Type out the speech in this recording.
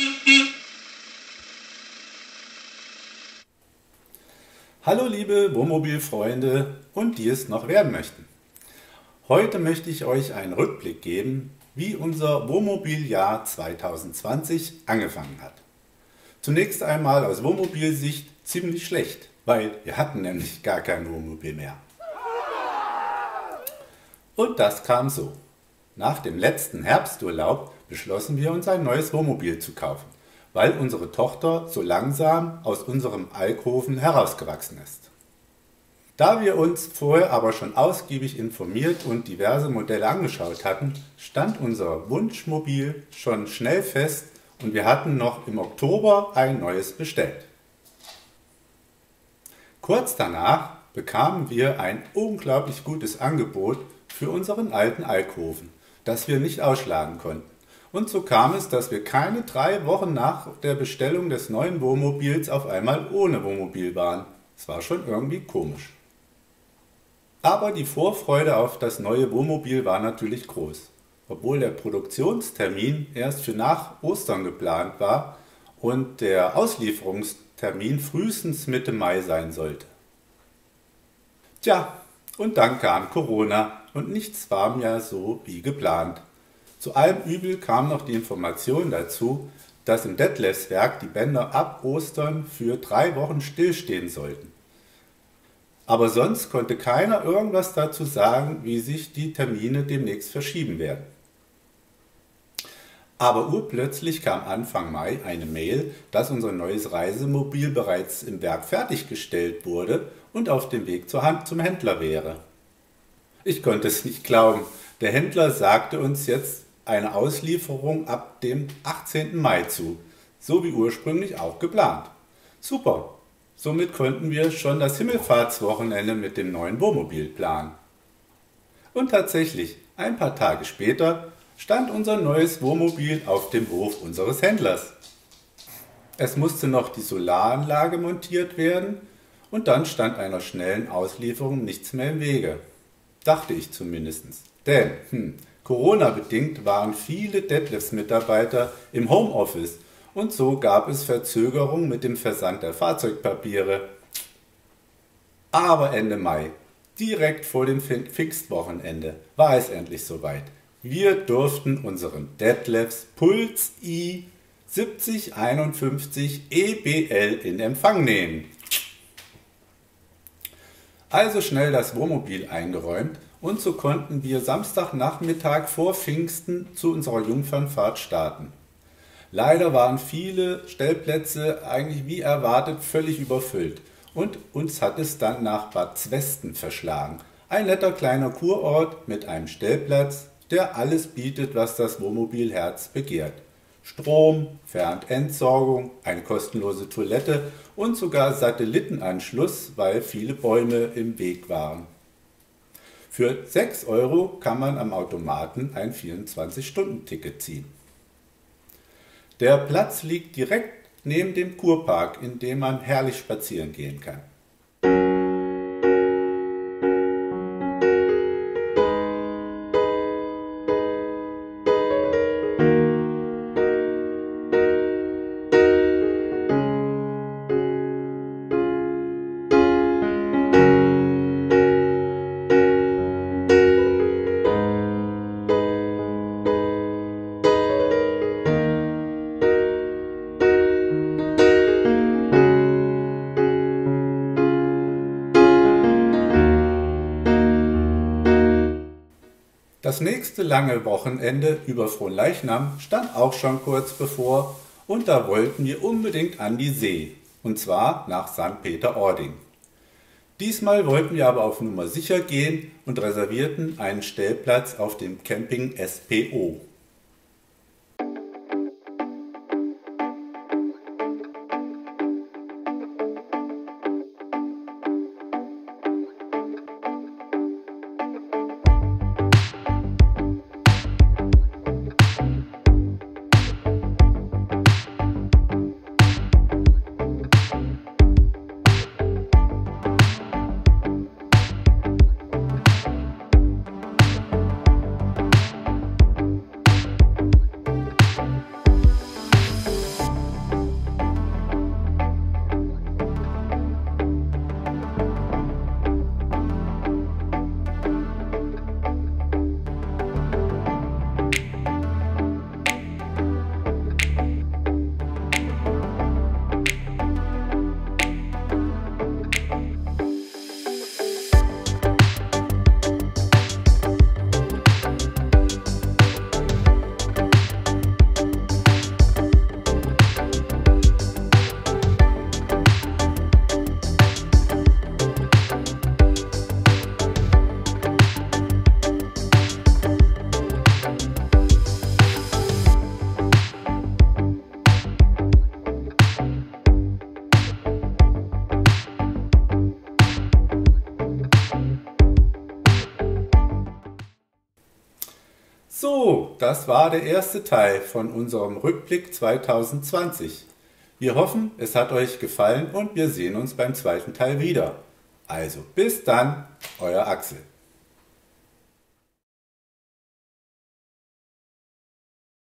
Hallo liebe Wohnmobilfreunde und die es noch werden möchten. Heute möchte ich euch einen Rückblick geben, wie unser Wohnmobiljahr 2020 angefangen hat. Zunächst einmal aus Wohnmobilsicht ziemlich schlecht, weil wir hatten nämlich gar kein Wohnmobil mehr. Und das kam so. Nach dem letzten Herbsturlaub beschlossen wir uns ein neues Wohnmobil zu kaufen, weil unsere Tochter so langsam aus unserem Alkoven herausgewachsen ist. Da wir uns vorher aber schon ausgiebig informiert und diverse Modelle angeschaut hatten, stand unser Wunschmobil schon schnell fest und wir hatten noch im Oktober ein neues bestellt. Kurz danach bekamen wir ein unglaublich gutes Angebot für unseren alten Alkoven, das wir nicht ausschlagen konnten. Und so kam es, dass wir keine 3 Wochen nach der Bestellung des neuen Wohnmobils auf einmal ohne Wohnmobil waren. Es war schon irgendwie komisch. Aber die Vorfreude auf das neue Wohnmobil war natürlich groß, obwohl der Produktionstermin erst für nach Ostern geplant war und der Auslieferungstermin frühestens Mitte Mai sein sollte. Tja, und dann kam Corona und nichts war mehr so wie geplant. Zu allem Übel kam noch die Information dazu, dass im Detlefswerk die Bänder ab Ostern für 3 Wochen stillstehen sollten. Aber sonst konnte keiner irgendwas dazu sagen, wie sich die Termine demnächst verschieben werden. Aber urplötzlich kam Anfang Mai eine Mail, dass unser neues Reisemobil bereits im Werk fertiggestellt wurde und auf dem Weg zum Händler wäre. Ich konnte es nicht glauben. Der Händler sagte uns jetzt eine Auslieferung ab dem 18. Mai zu, so wie ursprünglich auch geplant. Super, somit konnten wir schon das Himmelfahrtswochenende mit dem neuen Wohnmobil planen. Und tatsächlich, ein paar Tage später stand unser neues Wohnmobil auf dem Hof unseres Händlers. Es musste noch die Solaranlage montiert werden und dann stand einer schnellen Auslieferung nichts mehr im Wege. Dachte ich zumindest. Denn Corona-bedingt waren viele Detlefs-Mitarbeiter im Homeoffice und so gab es Verzögerungen mit dem Versand der Fahrzeugpapiere. Aber Ende Mai, direkt vor dem Pfingstwochenende, war es endlich soweit. Wir durften unseren Detlefs Puls i 7051 EBL in Empfang nehmen. Also schnell das Wohnmobil eingeräumt und so konnten wir Samstagnachmittag vor Pfingsten zu unserer Jungfernfahrt starten. Leider waren viele Stellplätze eigentlich wie erwartet völlig überfüllt und uns hat es dann nach Bad Zwesten verschlagen. Ein netter kleiner Kurort mit einem Stellplatz, der alles bietet, was das Wohnmobilherz begehrt. Strom, Fern- und Entsorgung, eine kostenlose Toilette und sogar Satellitenanschluss, weil viele Bäume im Weg waren. Für 6 € kann man am Automaten ein 24-Stunden-Ticket ziehen. Der Platz liegt direkt neben dem Kurpark, in dem man herrlich spazieren gehen kann. Das nächste lange Wochenende über Fronleichnam stand auch schon kurz bevor und da wollten wir unbedingt an die See, und zwar nach St. Peter-Ording. Diesmal wollten wir aber auf Nummer sicher gehen und reservierten einen Stellplatz auf dem Camping SPO. So, das war der erste Teil von unserem Rückblick 2020. Wir hoffen, es hat euch gefallen und wir sehen uns beim zweiten Teil wieder. Also bis dann, euer Axel.